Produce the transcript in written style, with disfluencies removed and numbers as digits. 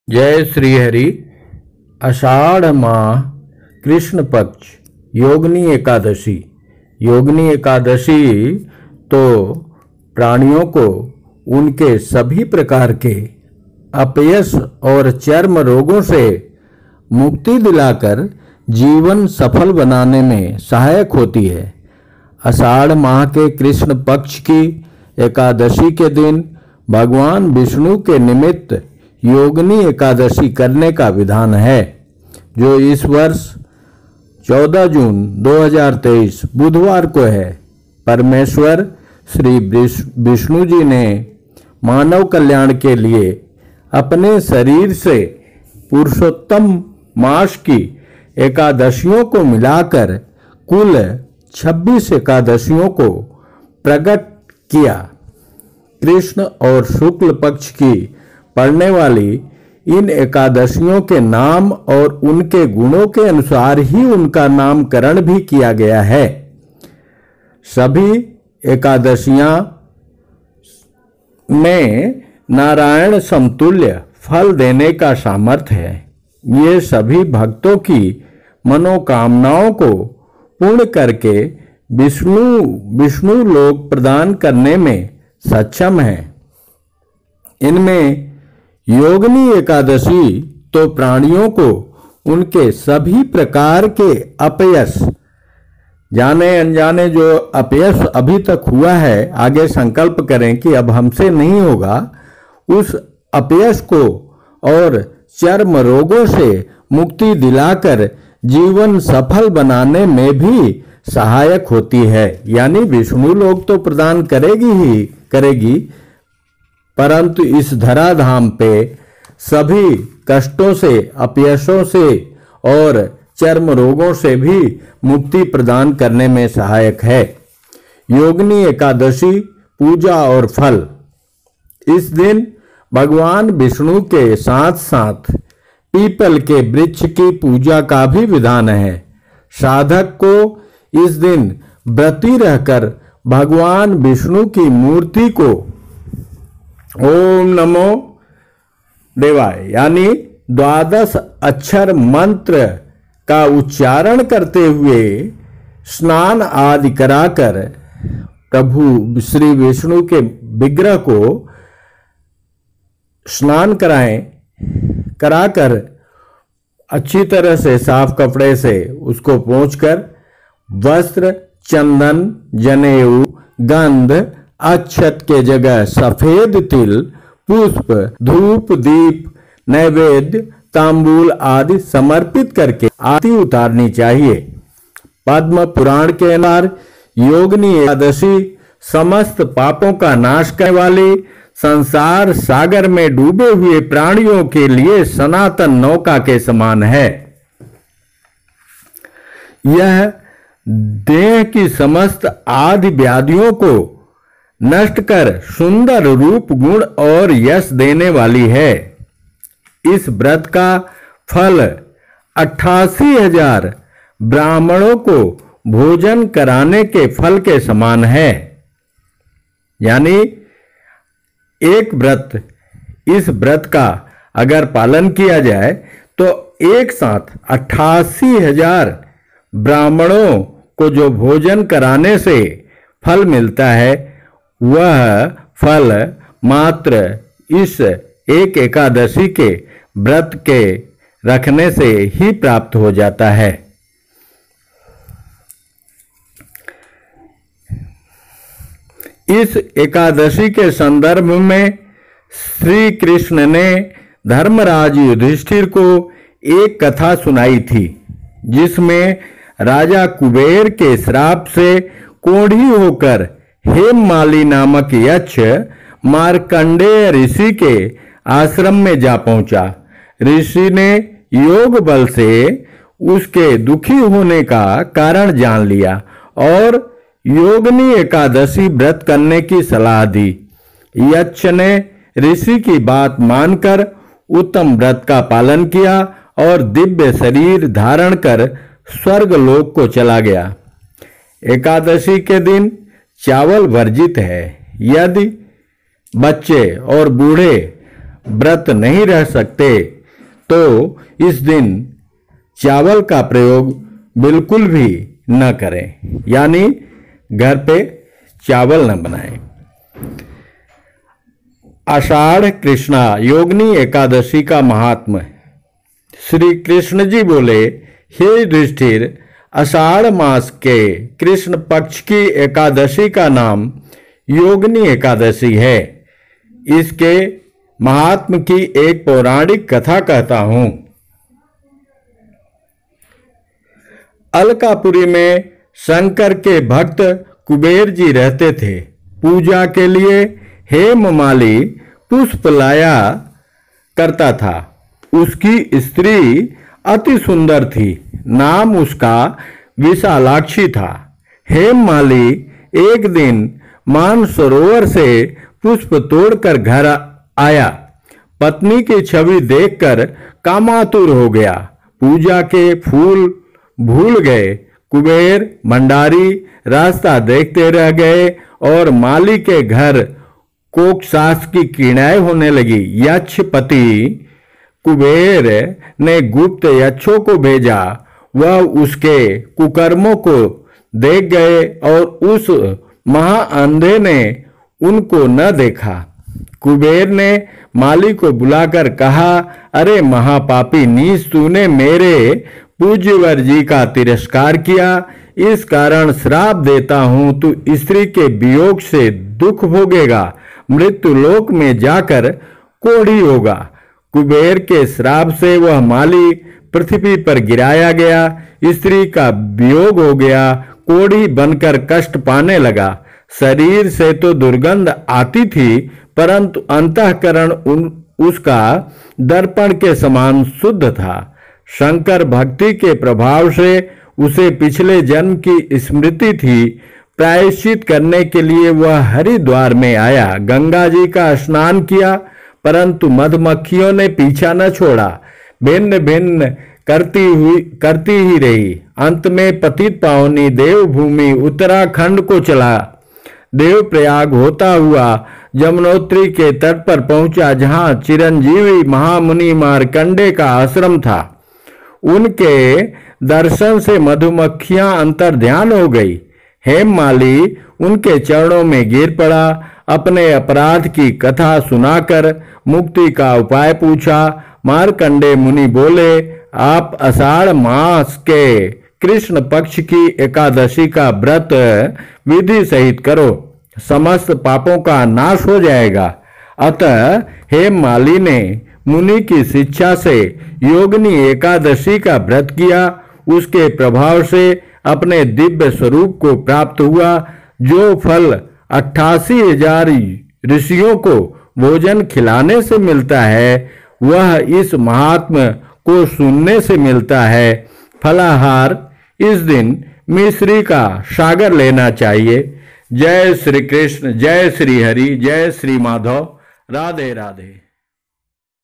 जय श्री हरि। आषाढ़ माह कृष्ण पक्ष योगिनी एकादशी। योगिनी एकादशी तो प्राणियों को उनके सभी प्रकार के अपयश और चर्म रोगों से मुक्ति दिलाकर जीवन सफल बनाने में सहायक होती है। आषाढ़ माह के कृष्ण पक्ष की एकादशी के दिन भगवान विष्णु के निमित्त योगिनी एकादशी करने का विधान है, जो इस वर्ष 14 जून 2023 बुधवार को है। परमेश्वर श्री विष्णु जी ने मानव कल्याण के लिए अपने शरीर से पुरुषोत्तम मास की एकादशियों को मिलाकर कुल 26 एकादशियों को प्रकट किया। कृष्ण और शुक्ल पक्ष की पढ़ने वाली इन एकादशियों के नाम और उनके गुणों के अनुसार ही उनका नामकरण भी किया गया है। सभी एकादशियां में नारायण समतुल्य फल देने का सामर्थ्य है। ये सभी भक्तों की मनोकामनाओं को पूर्ण करके विष्णु लोक प्रदान करने में सक्षम है। इनमें योगिनी एकादशी तो प्राणियों को उनके सभी प्रकार के अपयश, जाने अनजाने जो अपयश अभी तक हुआ है, आगे संकल्प करें कि अब हमसे नहीं होगा, उस अपयश को और चर्म रोगों से मुक्ति दिलाकर जीवन सफल बनाने में भी सहायक होती है। यानी विष्णु लोक तो प्रदान करेगी, परंतु इस धराधाम पे सभी कष्टों से, अपयशों से और चर्म रोगों से भी मुक्ति प्रदान करने में सहायक है। योगिनी एकादशी पूजा और फल। इस दिन भगवान विष्णु के साथ साथ पीपल के वृक्ष की पूजा का भी विधान है। साधक को इस दिन व्रती रहकर भगवान विष्णु की मूर्ति को ओम नमो देवाय यानी 12 अक्षर मंत्र का उच्चारण करते हुए स्नान आदि कराकर प्रभु श्री विष्णु के विग्रह को स्नान कराकर अच्छी तरह से साफ कपड़े से उसको पोंछकर वस्त्र, चंदन, जनेऊ, गंध, अक्षत के जगह सफेद तिल, पुष्प, धूप, दीप, नैवेद्य, तांबूल आदि समर्पित करके आरती उतारनी चाहिए। पद्म पुराण के अनुसार योगिनी एकादशी समस्त पापों का नाश करने वाली, संसार सागर में डूबे हुए प्राणियों के लिए सनातन नौका के समान है। यह देह की समस्त आदि व्याधियों को नष्ट कर सुंदर रूप, गुण और यश देने वाली है। इस व्रत का फल 88,000 ब्राह्मणों को भोजन कराने के फल के समान है। यानी इस व्रत का अगर पालन किया जाए तो एक साथ 88,000 ब्राह्मणों को जो भोजन कराने से फल मिलता है, वह फल मात्र इस एक एकादशी के व्रत के रखने से ही प्राप्त हो जाता है। इस एकादशी के संदर्भ में श्री कृष्ण ने धर्मराज युधिष्ठिर को एक कथा सुनाई थी, जिसमें राजा कुबेर के श्राप से कोढ़ी होकर हेममाली नामक यक्ष मार्कंडेय ऋषि के आश्रम में जा पहुंचा। ऋषि ने योग बल से उसके दुखी होने का कारण जान लिया और योगिनी एकादशी व्रत करने की सलाह दी। यक्ष ने ऋषि की बात मानकर उत्तम व्रत का पालन किया और दिव्य शरीर धारण कर स्वर्ग लोक को चला गया। एकादशी के दिन चावल वर्जित है। यदि बच्चे और बूढ़े व्रत नहीं रह सकते तो इस दिन चावल का प्रयोग बिल्कुल भी न करें, यानी घर पे चावल न बनाएं। आषाढ़ कृष्णा योगिनी एकादशी का महात्म्य। श्री कृष्ण जी बोले, हे युधिष्ठिर, आषाढ़ मास के कृष्ण पक्ष की एकादशी का नाम योगिनी एकादशी है। इसके महात्म की एक पौराणिक कथा कहता हूं। अलकापुरी में शंकर के भक्त कुबेर जी रहते थे। पूजा के लिए हेममाली पुष्प लाया करता था। उसकी स्त्री अति सुंदर थी, नाम उसका विशालाक्षी था। हेममाली एक दिन मानसरोवर से पुष्प तोड़कर घर आया। पत्नी की छवि देखकर कामातुर हो गया। पूजा के फूल भूल गए। कुबेर भंडारी रास्ता देखते रह गए और माली के घर कोकसास की क्रीड़ाएं होने लगी। यक्षपति कुबेर ने गुप्त यक्षों को भेजा। वह उसके कुकर्मों को देख गए और उस महाअंधे ने उनको न देखा। कुबेर ने माली को बुलाकर कहा, अरे महापापी नीच, तूने मेरे पूज्यवर जी का तिरस्कार किया। इस कारण श्राप देता हूं, तू स्त्री के वियोग से दुख भोगेगा, मृत्यु लोक में जाकर कोढ़ी होगा। कुबेर के श्राप से वह माली पृथ्वी पर गिराया गया। स्त्री का वियोग हो गया, कोढ़ी बनकर कष्ट पाने लगा। शरीर से तो दुर्गंध आती थी, परंतु अंतःकरण उसका दर्पण के समान शुद्ध था। शंकर भक्ति के प्रभाव से उसे पिछले जन्म की स्मृति थी। प्रायश्चित करने के लिए वह हरिद्वार में आया। गंगा जी का स्नान किया, परंतु मधुमक्खियों ने पीछा न छोड़ा। भिन्न भिन्न करती ही रही। अंत में पतित पावनी देवभूमि उत्तराखंड को चला। देवप्रयाग होता हुआ यमुनोत्री के तट पर पहुंचा, जहां चिरंजीवी महामुनि मार्कंडे का आश्रम था। उनके दर्शन से मधुमक्खियां अंतर्ध्यान हो गई। हेममाली उनके चरणों में गिर पड़ा। अपने अपराध की कथा सुनाकर मुक्ति का उपाय पूछा। मार्कंडे मुनि बोले, आप आषाढ़ मास के कृष्ण पक्ष की एकादशी का व्रत विधि सहित करो, समस्त पापों का नाश हो जाएगा। अतः हेममाली ने मुनि की शिक्षा से योगिनी एकादशी का व्रत किया। उसके प्रभाव से अपने दिव्य स्वरूप को प्राप्त हुआ। जो फल 88,000 ऋषियों को भोजन खिलाने से मिलता है, वह इस महात्म्य को सुनने से मिलता है। फलाहार इस दिन मिश्री का सागर लेना चाहिए। जय श्री कृष्ण, जय श्री हरि, जय श्री माधव। राधे राधे।